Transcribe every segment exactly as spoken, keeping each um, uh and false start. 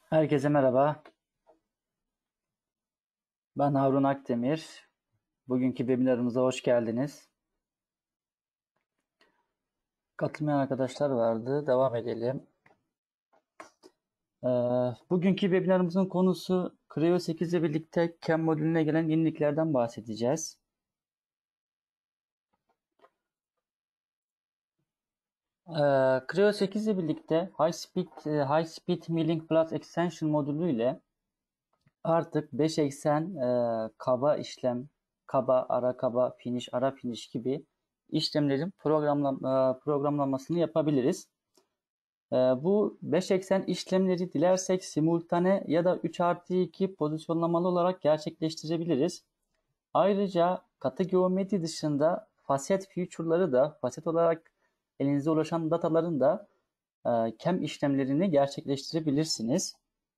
Herkese merhaba. Ben Harun Akdemir. Bugünkü webinarımıza hoş geldiniz. Katılmayan arkadaşlar vardı. Devam edelim. Ee, bugünkü webinarımızın konusu Creo sekiz ile birlikte C A M modülüne gelen yeniliklerden bahsedeceğiz. Ee, Creo sekiz ile birlikte High Speed High Speed Milling Plus Extension modülü ile artık beş eksen e, kaba işlem, kaba, ara kaba, finish, ara finish gibi işlemlerin programlam e, programlamasını yapabiliriz. E, bu beş eksen işlemleri dilersek simultane ya da üç artı iki pozisyonlamalı olarak gerçekleştirebiliriz. Ayrıca katı geometri dışında faset feature'ları da, faset olarak elinize ulaşan dataların da e, C A M işlemlerini gerçekleştirebilirsiniz.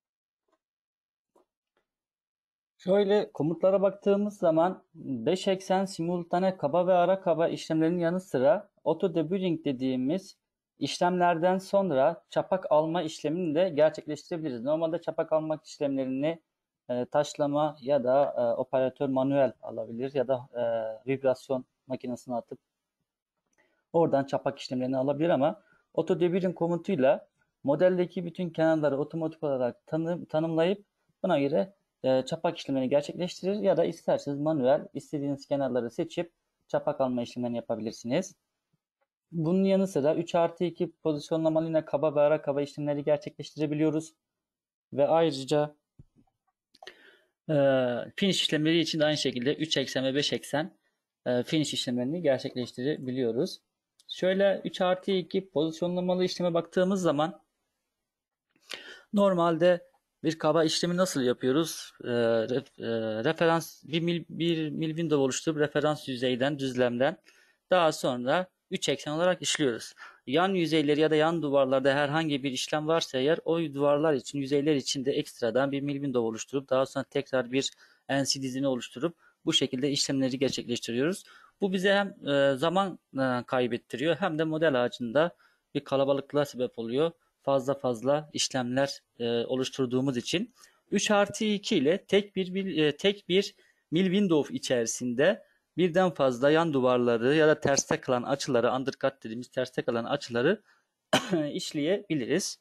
Şöyle komutlara baktığımız zaman beş eksen simultane kaba ve ara kaba işlemlerinin yanı sıra auto debugging dediğimiz işlemlerden sonra çapak alma işlemini de gerçekleştirebiliriz. Normalde çapak almak işlemlerini e, taşlama ya da e, operatör manuel alabilir ya da e, vibrasyon makinesine atıp oradan çapak işlemlerini alabilir ama auto debugging komutuyla modeldeki bütün kenarları otomatik olarak tanım, tanımlayıp buna göre e, çapak işlemlerini gerçekleştirir ya da isterseniz manuel istediğiniz kenarları seçip çapak alma işlemlerini yapabilirsiniz. Bunun yanı sıra üç artı iki pozisyonlamalı yine kaba ve ara kaba işlemleri gerçekleştirebiliyoruz. Ve ayrıca e, finish işlemleri için de aynı şekilde üç eksen ve beş eksen e, finish işlemlerini gerçekleştirebiliyoruz. Şöyle üç artı iki pozisyonlamalı işleme baktığımız zaman normalde bir kaba işlemi nasıl yapıyoruz? E, ref, e, referans bir mil, bir mil window oluşturup referans yüzeyden düzlemden daha sonra üç eksen olarak işliyoruz. Yan yüzeyleri ya da yan duvarlarda herhangi bir işlem varsa eğer o duvarlar için, yüzeyler için de ekstradan bir mil window oluşturup daha sonra tekrar bir N C dizini oluşturup bu şekilde işlemleri gerçekleştiriyoruz. Bu bize hem e, zaman e, kaybettiriyor hem de model ağacında bir kalabalıklığa sebep oluyor. Fazla fazla işlemler e, oluşturduğumuz için üç artı iki ile tek bir, bir e, tek bir mil window içerisinde birden fazla yan duvarları ya da terste kalan açıları, undercut dediğimiz terste kalan açıları işleyebiliriz.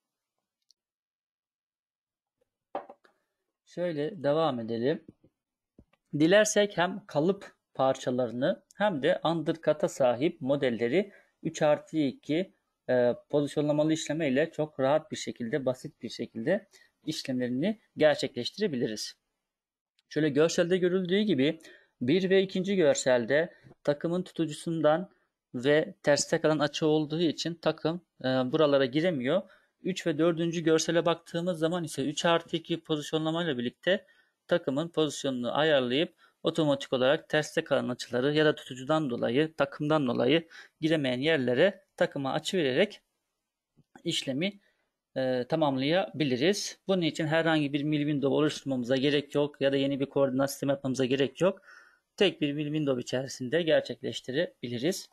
Şöyle devam edelim. Dilersek hem kalıp parçalarını hem de undercut'a sahip modelleri üç artı iki e, pozisyonlamalı işleme ile çok rahat bir şekilde, basit bir şekilde işlemlerini gerçekleştirebiliriz. Şöyle görselde görüldüğü gibi bir ve ikinci görselde takımın tutucusundan ve terste kalan açı olduğu için takım e, buralara giremiyor. üç ve dördüncü görsele baktığımız zaman ise üç artı iki pozisyonlamayla birlikte takımın pozisyonunu ayarlayıp otomatik olarak terste kalan açıları ya da tutucudan dolayı, takımdan dolayı giremeyen yerlere takıma açı vererek işlemi e, tamamlayabiliriz. Bunun için herhangi bir mil window oluşturmamıza gerek yok ya da yeni bir koordinat sistemi yapmamıza gerek yok. Tek bir mil window içerisinde gerçekleştirebiliriz.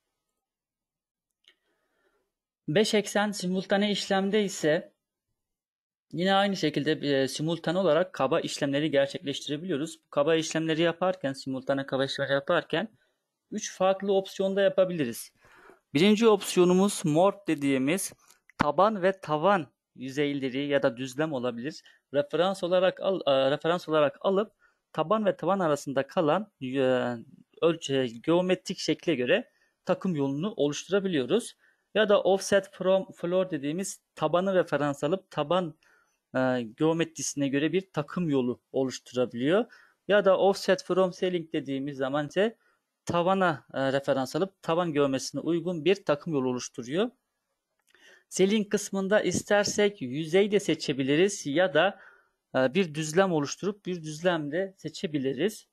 beş eksen simultane işlemde ise yine aynı şekilde e, simultane olarak kaba işlemleri gerçekleştirebiliyoruz. Bu kaba işlemleri yaparken, simultane kaba işlemleri yaparken üç farklı opsiyonda yapabiliriz. Birinci opsiyonumuz morph dediğimiz taban ve tavan yüzeyleri ya da düzlem olabilir. Referans olarak al, e, referans olarak alıp taban ve tavan arasında kalan e, ölçü, geometrik şekle göre takım yolunu oluşturabiliyoruz. Ya da offset from floor dediğimiz tabanı referans alıp taban e, geometrisine göre bir takım yolu oluşturabiliyor. Ya da offset from ceiling dediğimiz zaman ise tavana e, referans alıp tavan geometrisine uygun bir takım yolu oluşturuyor. Ceiling kısmında istersek yüzey de seçebiliriz ya da e, bir düzlem oluşturup bir düzlem de seçebiliriz.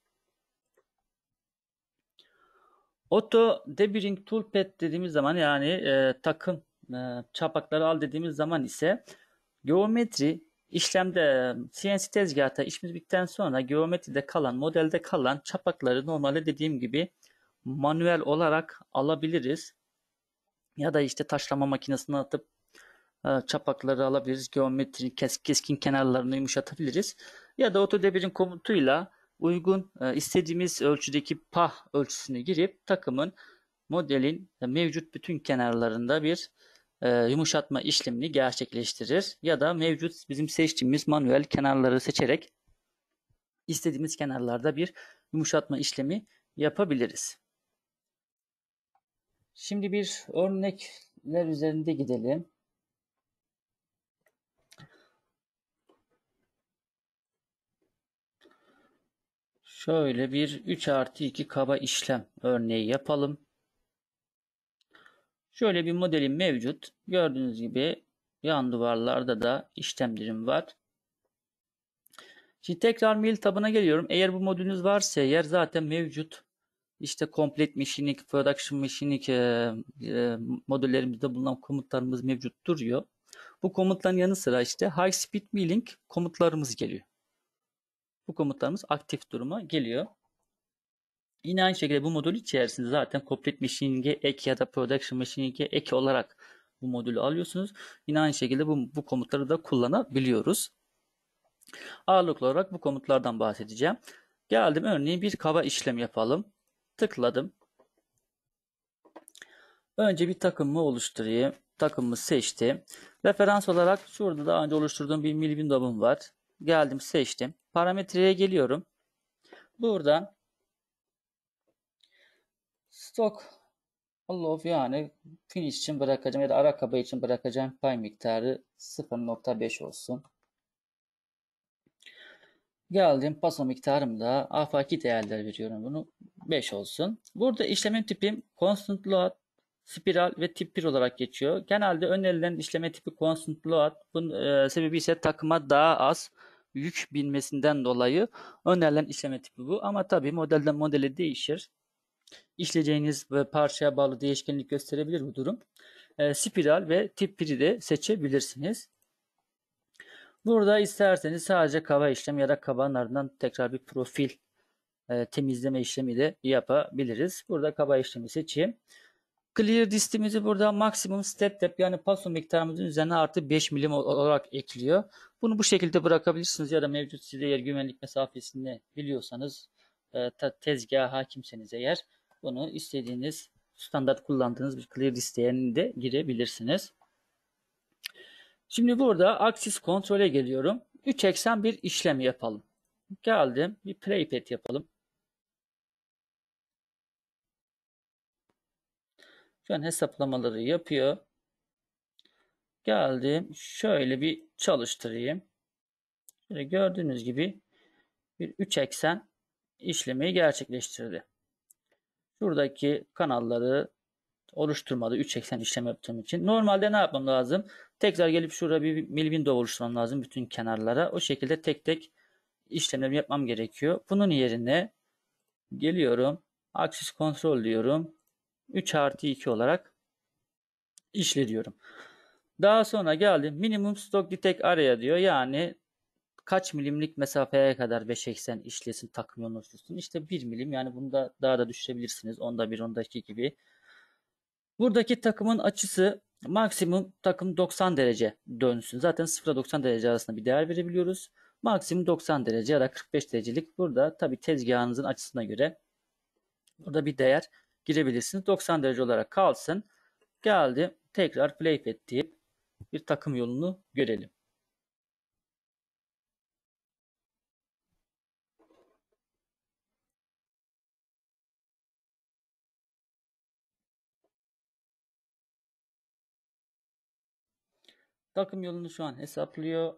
Auto Deburring Toolpath dediğimiz zaman yani e, takım e, çapakları al dediğimiz zaman ise geometri işlemde C N C tezgahta işimiz bittikten sonra geometride kalan, modelde kalan çapakları normalde dediğim gibi manuel olarak alabiliriz. Ya da işte taşlama makinesine atıp e, çapakları alabiliriz. Geometri kes, keskin kenarlarını yumuşatabiliriz. Ya da AutoDevir'in komutuyla uygun e, istediğimiz ölçüdeki pah ölçüsünü girip takımın modelin mevcut bütün kenarlarında bir e, yumuşatma işlemini gerçekleştirir. Ya da mevcut bizim seçtiğimiz manuel kenarları seçerek istediğimiz kenarlarda bir yumuşatma işlemi yapabiliriz. Şimdi bir örnekler üzerinde gidelim. Şöyle bir üç artı iki kaba işlem örneği yapalım. Şöyle bir modelim mevcut. Gördüğünüz gibi yan duvarlarda da işlemlerim var. Şimdi tekrar mail tabına geliyorum. Eğer bu modülünüz varsa eğer zaten mevcut. İşte Complete Machining, Production Machining e, e, modüllerimizde bulunan komutlarımız mevcut duruyor. Bu komutların yanı sıra işte High Speed Milling komutlarımız geliyor. Bu komutlarımız aktif duruma geliyor. Yine aynı şekilde bu modül içerisinde zaten Complete Machining'e ek ya da Production Machining'e ek olarak bu modülü alıyorsunuz. Yine aynı şekilde bu, bu komutları da kullanabiliyoruz. Ağırlıklı olarak bu komutlardan bahsedeceğim. Geldim örneğin bir kaba işlem yapalım. Tıkladım. Önce bir takımımı oluşturayım. Takımımı seçtim. Referans olarak şurada daha önce oluşturduğum bir mil window'um var. Geldim seçtim. Parametreye geliyorum. Buradan Stock Allow yani finish için bırakacağım ya da ara kaba için bırakacağım pay miktarı sıfır nokta beş olsun. Geldim paso miktarım da afaki değerler veriyorum bunu beş olsun. Burada işlemin tipim constant load, spiral ve tip bir olarak geçiyor. Genelde önerilen işleme tipi constant load. Bunun e, sebebi ise takıma daha az yük binmesinden dolayı önerilen işleme tipi bu. Ama tabii modelden modele değişir. İşleyeceğiniz ve parçaya bağlı değişkenlik gösterebilir bu durum. E, spiral ve tip biri de seçebilirsiniz. Burada isterseniz sadece kaba işlem ya da kabanın ardından tekrar bir profil e, temizleme işlemi de yapabiliriz. Burada kaba işlemi seçeyim. Clear distimizi burada maksimum step depth yani paso miktarımızın üzerine artı beş milim olarak ekliyor. Bunu bu şekilde bırakabilirsiniz ya da mevcut size yer güvenlik mesafesini biliyorsanız e, tezgaha hakimseniz eğer bunu istediğiniz standart kullandığınız bir clear listeye de girebilirsiniz. Şimdi burada aksis kontrole geliyorum. üç eksen bir işlem yapalım. Geldim. Bir playpad yapalım. Şu an hesaplamaları yapıyor. Geldim. Şöyle bir çalıştırayım. Şöyle gördüğünüz gibi bir üç eksen işlemi gerçekleştirdi. Şuradaki kanalları oluşturmada üç eksen işlem yaptığım için. Normalde ne yapmam lazım? Tekrar gelip şurada bir mil window oluşturmam lazım bütün kenarlara. O şekilde tek tek işlemlerimi yapmam gerekiyor. Bunun yerine geliyorum. Aksis kontrol diyorum. üç artı iki olarak işle diyorum. Daha sonra geldim. Minimum stock detect area diyor. Yani kaç milimlik mesafeye kadar beş eksen işlesin takım yolunu oluştursun. İşte bir milim yani bunu da daha da düşürebilirsiniz. Onda bir, onda iki gibi. Buradaki takımın açısı maksimum takım doksan derece dönsün. Zaten sıfır ile doksan derece arasında bir değer verebiliyoruz. Maksimum doksan derece ya da kırk beş derecelik. Burada tabi tezgahınızın açısına göre burada bir değer girebilirsiniz. doksan derece olarak kalsın. Geldi. Tekrar playpad deyip bir takım yolunu görelim. Takım yolunu şu an hesaplıyor.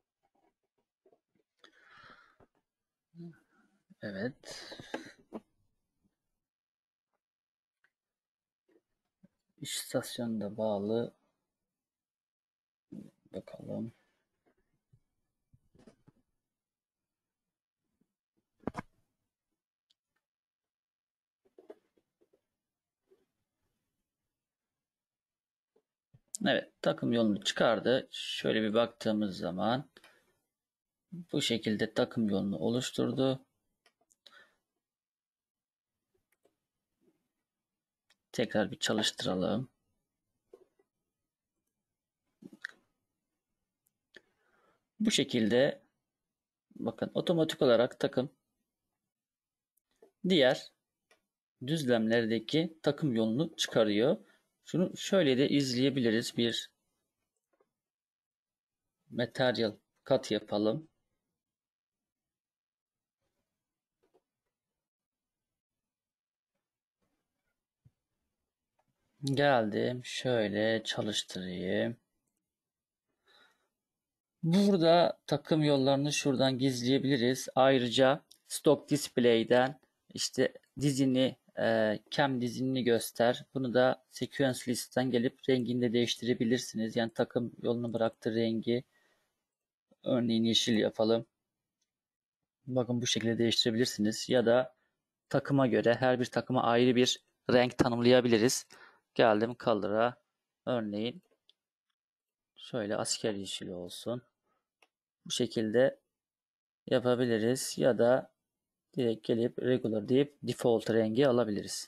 Evet. İstasyonu da bağlı. Bakalım. Evet, takım yolunu çıkardı. Şöyle bir baktığımız zaman bu şekilde takım yolunu oluşturdu. Tekrar bir çalıştıralım. Bu şekilde bakın otomatik olarak takım diğer düzlemlerdeki takım yolunu çıkarıyor. Şunu şöyle de izleyebiliriz. Bir materyal kat yapalım. Geldim. Şöyle çalıştırayım. Burada takım yollarını şuradan gizleyebiliriz. Ayrıca Stock Display'den işte dizini, e, cam dizinini göster. Bunu da Sequence List'ten gelip rengini de değiştirebilirsiniz. Yani takım yolunu bıraktığı rengi örneğin yeşil yapalım. Bakın bu şekilde değiştirebilirsiniz. Ya da takıma göre her bir takıma ayrı bir renk tanımlayabiliriz. Geldim Color'a. Örneğin şöyle asker yeşili olsun. Bu şekilde yapabiliriz. Ya da direkt gelip regular deyip default rengi alabiliriz.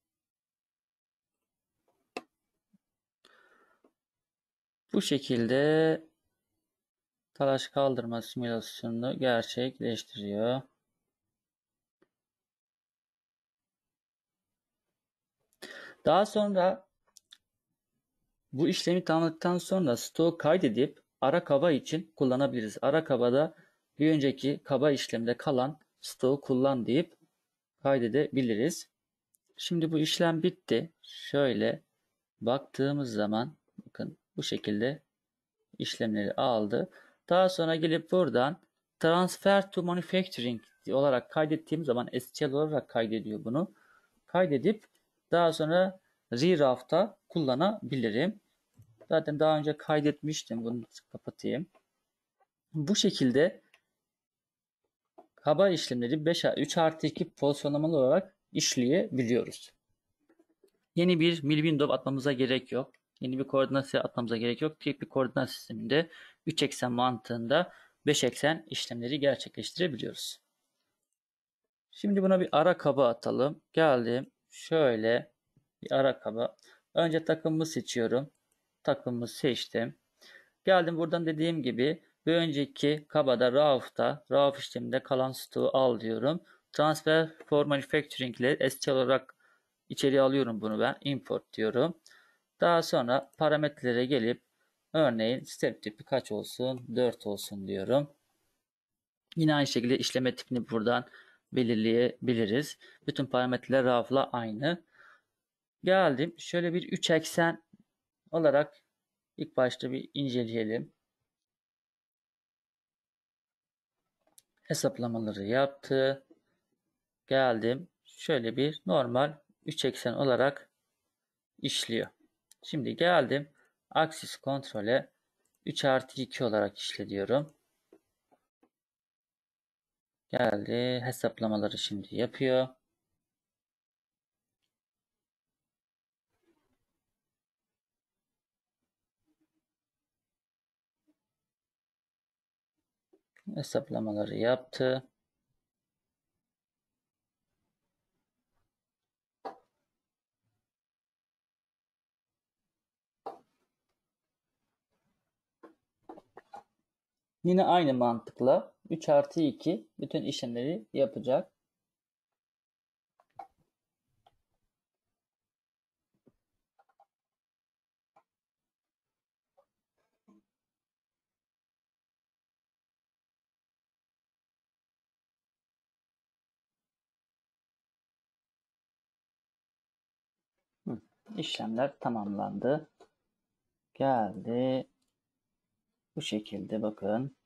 Bu şekilde talaş kaldırma simülasyonunu gerçekleştiriyor. Daha sonra bu işlemi tamamladıktan sonra stoğu kaydedip ara kaba için kullanabiliriz. Ara kabada bir önceki kaba işlemde kalan stoğu kullan deyip kaydedebiliriz. Şimdi bu işlem bitti. Şöyle baktığımız zaman bakın bu şekilde işlemleri aldı. Daha sonra gelip buradan transfer to manufacturing olarak kaydettiğim zaman S T L olarak kaydediyor bunu. Kaydedip daha sonra reroute'da kullanabilirim. Zaten daha önce kaydetmiştim. Bunu kapatayım. Bu şekilde kaba işlemleri beş, üç artı iki pozisyonlamalı olarak işleyebiliyoruz. Yeni bir mil window atmamıza gerek yok. Yeni bir koordinat atmamıza gerek yok. Tek bir koordinat sisteminde üç eksen mantığında beş eksen işlemleri gerçekleştirebiliyoruz. Şimdi buna bir ara kaba atalım. Geldim. Şöyle bir ara kaba. Önce takımımı seçiyorum. Takımımı seçtim. Geldim buradan dediğim gibi bir önceki kabada Rauf'ta Rauf işleminde kalan stoğu al diyorum. Transfer for manufacturing ile S T L olarak içeriye alıyorum bunu ben. Import diyorum. Daha sonra parametrelere gelip örneğin step tipi kaç olsun? dört olsun diyorum. Yine aynı şekilde işleme tipini buradan belirleyebiliriz. Bütün parametreler Rauf'la aynı. Geldim. Şöyle bir üç eksen olarak ilk başta bir inceleyelim. Hesaplamaları yaptı. Geldim. Şöyle bir normal üç eksen olarak işliyor. Şimdi geldim. Aksis kontrole üç artı iki olarak işle diyorum. Geldi. Hesaplamaları şimdi yapıyor. Hesaplamaları yaptı. Yine aynı mantıkla üç artı iki bütün işlemleri yapacak. Hı. İşlemler tamamlandı. Geldi. Bu şekilde bakın.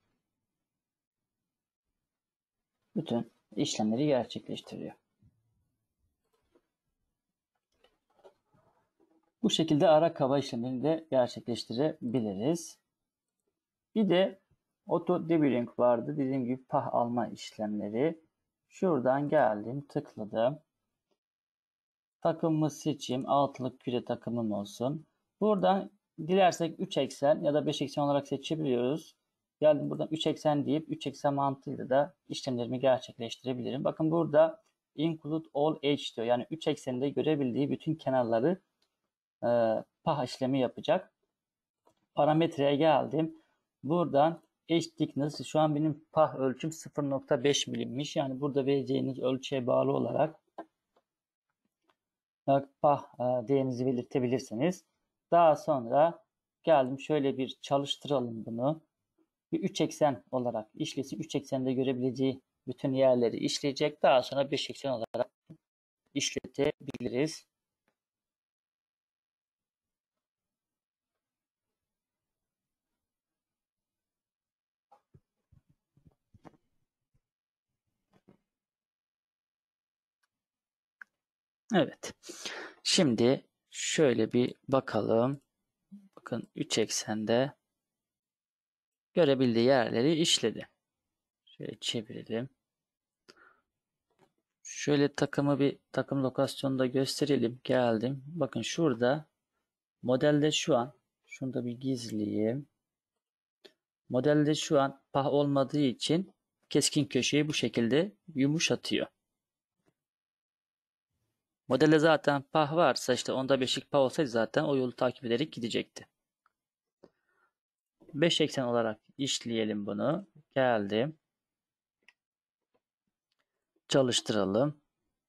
Bütün işlemleri gerçekleştiriyor. Bu Bu şekilde ara kaba işlemini de gerçekleştirebiliriz. Bir de auto debugging vardı. Dediğim gibi pah alma işlemleri. Şuradan geldim, tıkladım. Takımımı seçeyim. Altılık küre takımım olsun. Buradan dilersek üç eksen ya da beş eksen olarak seçebiliyoruz. Geldim buradan üç eksen deyip üç eksen mantığıyla da işlemlerimi gerçekleştirebilirim. Bakın burada include all edge diyor. Yani üç eksende görebildiği bütün kenarları e, pah işlemi yapacak. Parametreye geldim. Buradan edge thickness, şu an benim pah ölçüm sıfır nokta beş milimmiş. Yani burada vereceğiniz ölçüye bağlı olarak pah değerinizi belirtebilirsiniz. Daha sonra geldim, şöyle bir çalıştıralım bunu. Bir üç eksen olarak işlesin. üç eksende görebileceği bütün yerleri işleyecek. Daha sonra beş eksen olarak işletebiliriz. Evet. Şimdi şöyle bir bakalım. Bakın üç eksende görebildiği yerleri işledi. Şöyle çevirelim. Şöyle takımı bir takım lokasyonda gösterelim. Geldim. Bakın şurada modelde şu an, şunu da bir gizleyeyim. Modelde şu an pah olmadığı için keskin köşeyi bu şekilde yumuşatıyor. Modelde zaten pah varsa, işte onda beşlik pah olsaydı zaten o yolu takip ederek gidecekti. beş eksen olarak işleyelim bunu. Geldim. Çalıştıralım.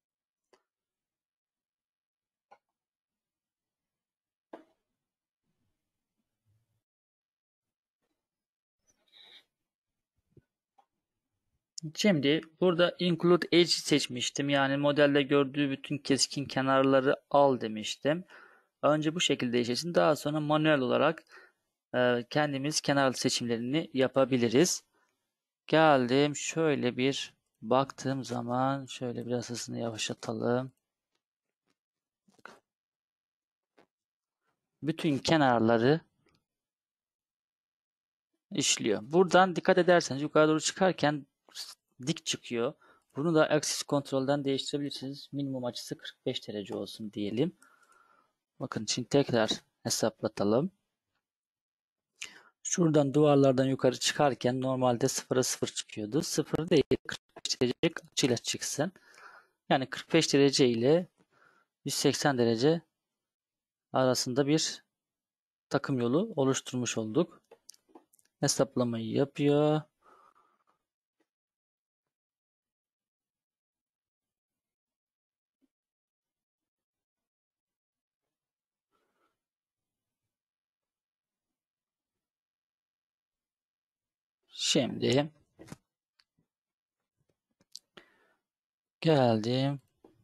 Şimdi burada include edge seçmiştim. Yani modelde gördüğü bütün keskin kenarları al demiştim. Önce bu şekilde işlesin. Daha sonra manuel olarak e, kendimiz kenar seçimlerini yapabiliriz. Geldim. Şöyle bir baktığım zaman şöyle biraz hızını yavaşlatalım. Bütün kenarları işliyor. Buradan dikkat ederseniz yukarı doğru çıkarken dik çıkıyor. Bunu da Axis Control'dan değiştirebilirsiniz. Minimum açısı kırk beş derece olsun diyelim. Bakın şimdi tekrar hesaplatalım. Şuradan duvarlardan yukarı çıkarken normalde sıfıra sıfır çıkıyordu. sıfır değil, kırk beş derece açıyla çıksın. Yani kırk beş derece ile yüz seksen derece arasında bir takım yolu oluşturmuş olduk. Hesaplamayı yapıyor. Şimdi geldim.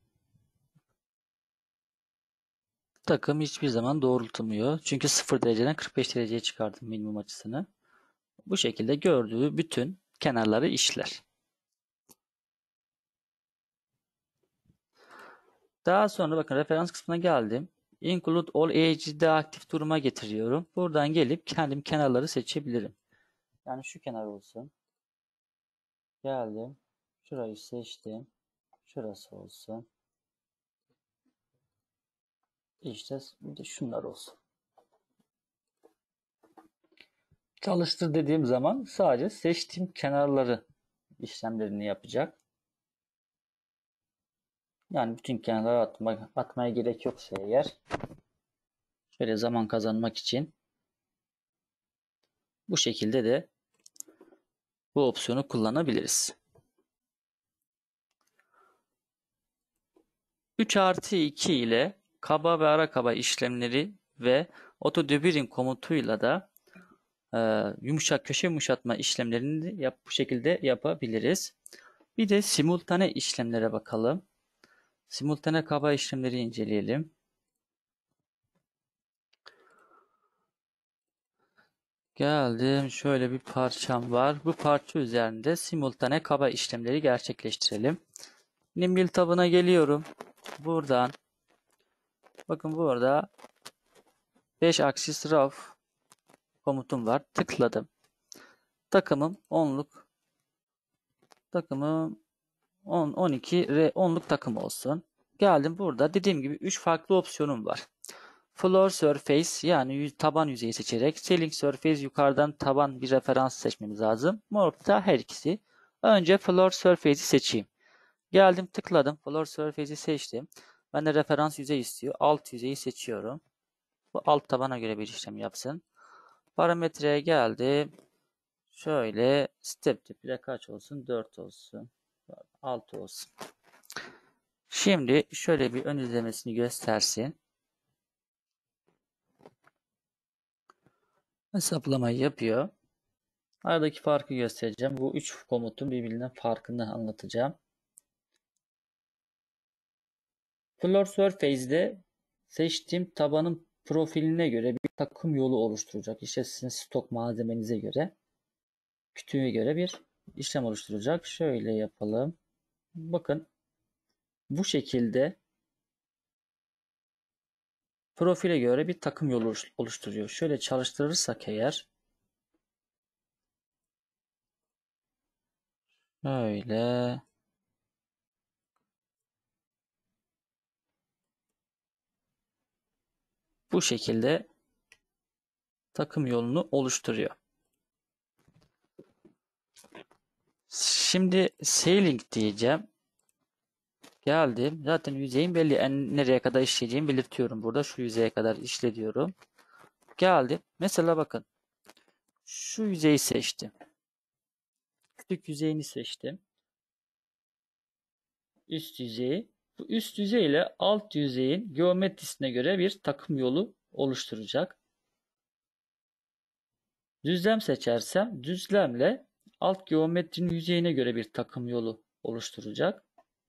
Takım hiçbir zaman doğrultulmuyor. Çünkü sıfır dereceden kırk beş dereceye çıkardım minimum açısını. Bu şekilde gördüğü bütün kenarları işler. Daha sonra bakın referans kısmına geldim. Include all edge'i de aktif duruma getiriyorum. Buradan gelip kendim kenarları seçebilirim. Yani şu kenar olsun. Geldim. Şurayı seçtim. Şurası olsun. İşte bir de şunlar olsun. Çalıştır dediğim zaman sadece seçtiğim kenarları işlemlerini yapacak. Yani bütün kenarları atma, atmaya gerek yoksa eğer, şöyle zaman kazanmak için bu şekilde de bu opsiyonu kullanabiliriz. üç artı iki ile kaba ve ara kaba işlemleri ve auto deburring komutuyla da e, yumuşak köşe yumuşatma işlemlerini yap, bu şekilde yapabiliriz. Bir de simultane işlemlere bakalım. Simultane kaba işlemleri inceleyelim. Geldim. Şöyle bir parçam var. Bu parça üzerinde simultane kaba işlemleri gerçekleştirelim. Nimbil tabına geliyorum. Buradan bakın burada beş axis row komutum var. Tıkladım. Takımım onluk. Takımım on, on iki R onluk takım olsun. Geldim burada dediğim gibi üç farklı opsiyonum var. Floor surface yani taban yüzeyi seçerek ceiling surface yukarıdan taban bir referans seçmemiz lazım. Morph'ta her ikisi. Önce floor surface'i seçeyim. Geldim tıkladım. Floor surface'i seçtim. Ben de referans yüzey istiyor. Alt yüzeyi seçiyorum. Bu alt tabana göre bir işlem yapsın. Parametreye geldim. Şöyle step tipi de kaç olsun? dört olsun. altı olsun. Şimdi şöyle bir ön izlemesini göstersin. Hesaplamayı yapıyor. Aradaki farkı göstereceğim. Bu üç komutun birbirinden farkını anlatacağım. Floor Surface'de seçtiğim tabanın profiline göre bir takım yolu oluşturacak. İşte sizin stok malzemenize göre, kütüğe göre bir işlem oluşturacak. Şöyle yapalım. Bakın bu şekilde profile göre bir takım yolu oluşturuyor. Şöyle çalıştırırsak eğer böyle bu şekilde takım yolunu oluşturuyor. Şimdi sailing diyeceğim. Geldim. Zaten yüzeyin belli. En nereye kadar işleyeceğimi belirtiyorum burada. Şu yüzeye kadar işle diyorum. Geldim. Mesela bakın. Şu yüzeyi seçtim. Küçük yüzeyini seçtim. Üst yüzeyi. Bu üst yüzey ile alt yüzeyin geometrisine göre bir takım yolu oluşturacak. Düzlem seçersem düzlemle alt geometrinin yüzeyine göre bir takım yolu oluşturacak.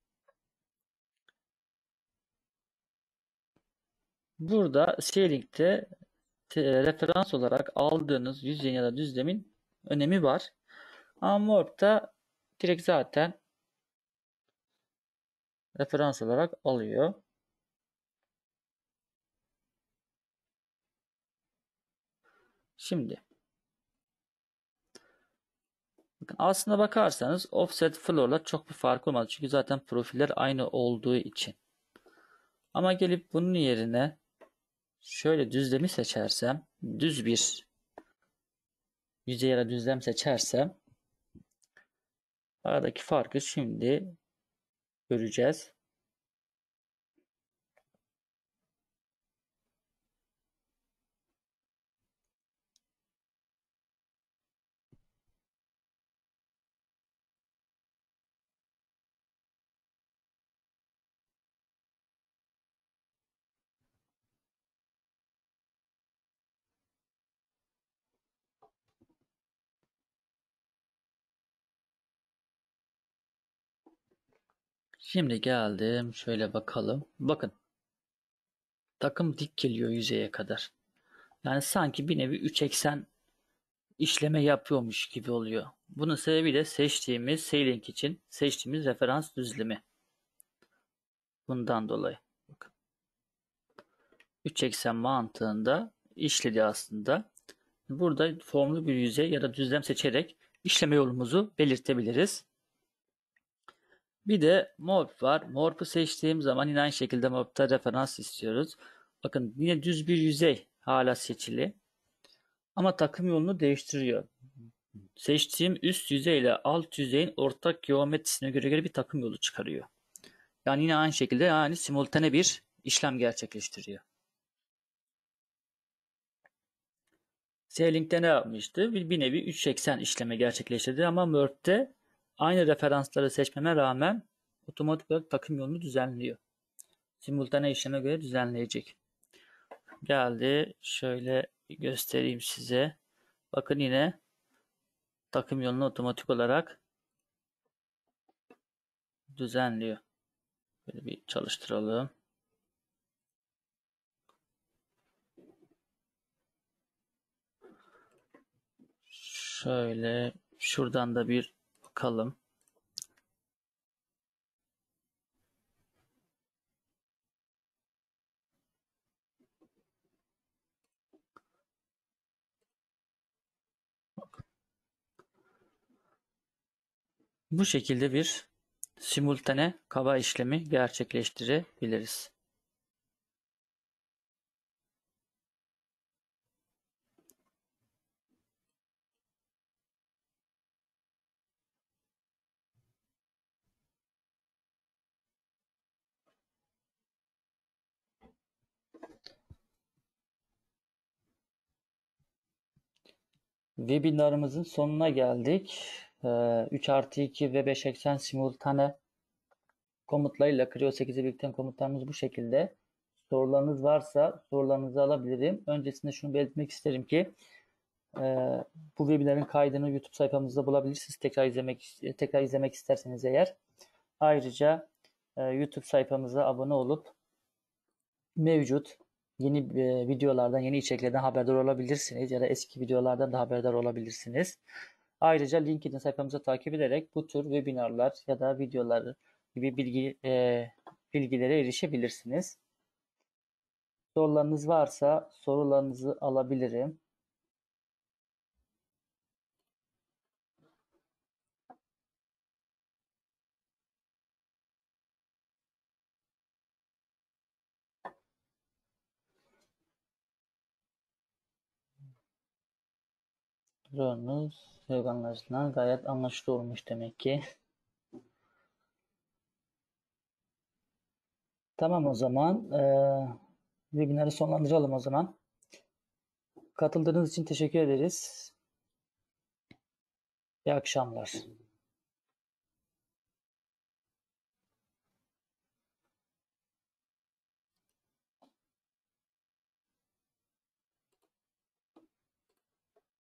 Burada Sailing'de referans olarak aldığınız yüzeyin ya da düzlemin önemi var. Ama Morph'ta direkt zaten referans olarak alıyor. Şimdi bakın aslına bakarsanız offset floor'la çok bir fark olmaz. Çünkü zaten profiller aynı olduğu için. Ama gelip bunun yerine şöyle düzlemi seçersem, düz bir yüzey ya da düzlem seçersem aradaki farkı şimdi göreceğiz. Şimdi geldim. Şöyle bakalım. Bakın. Takım dik geliyor yüzeye kadar. Yani sanki bir nevi üç eksen işleme yapıyormuş gibi oluyor. Bunun sebebi de seçtiğimiz Sailing için seçtiğimiz referans düzlemi. Bundan dolayı. Bakın. üç eksen mantığında işledi aslında. Burada formlu bir yüzey ya da düzlem seçerek işleme yolumuzu belirtebiliriz. Bir de morph var. Morph'u seçtiğim zaman yine aynı şekilde morph'ta referans istiyoruz. Bakın yine düz bir yüzey hala seçili. Ama takım yolunu değiştiriyor. Seçtiğim üst yüzey ile alt yüzeyin ortak geometrisine göre göre bir takım yolu çıkarıyor. Yani yine aynı şekilde yani simultane bir işlem gerçekleştiriyor. Sailing'de ne yapmıştı? Bir, bir nevi üç eksen işleme gerçekleştirdi ama Merge'de aynı referansları seçmeme rağmen otomatik olarak takım yolunu düzenliyor. Simultane işleme göre düzenleyecek. Geldi. Şöyle göstereyim size. Bakın yine takım yolunu otomatik olarak düzenliyor. Böyle bir çalıştıralım. Şöyle şuradan da bir bakalım. Bu şekilde bir simultane kaba işlemi gerçekleştirebiliriz. Webinarımızın sonuna geldik. üç artı iki ve beş eksen simultane komutlarıyla Creo sekizi birlikte komutlarımız bu şekilde. Sorularınız varsa sorularınızı alabilirim. Öncesinde şunu belirtmek isterim ki e, bu webinarın kaydını YouTube sayfamızda bulabilirsiniz. Tekrar izlemek tekrar izlemek isterseniz eğer. Ayrıca e, YouTube sayfamıza abone olup mevcut yeni e, videolardan, yeni içeriklerden haberdar olabilirsiniz ya da eski videolardan da haberdar olabilirsiniz. Ayrıca LinkedIn sayfamızı takip ederek bu tür webinarlar ya da videolar gibi bilgi e, bilgilere erişebilirsiniz. Sorularınız varsa sorularınızı alabilirim. Sorunuz veganlaşılan gayet anlaşılır olmuş demek ki. Tamam o zaman. E, webinarı sonlandıralım o zaman. Katıldığınız için teşekkür ederiz. İyi akşamlar.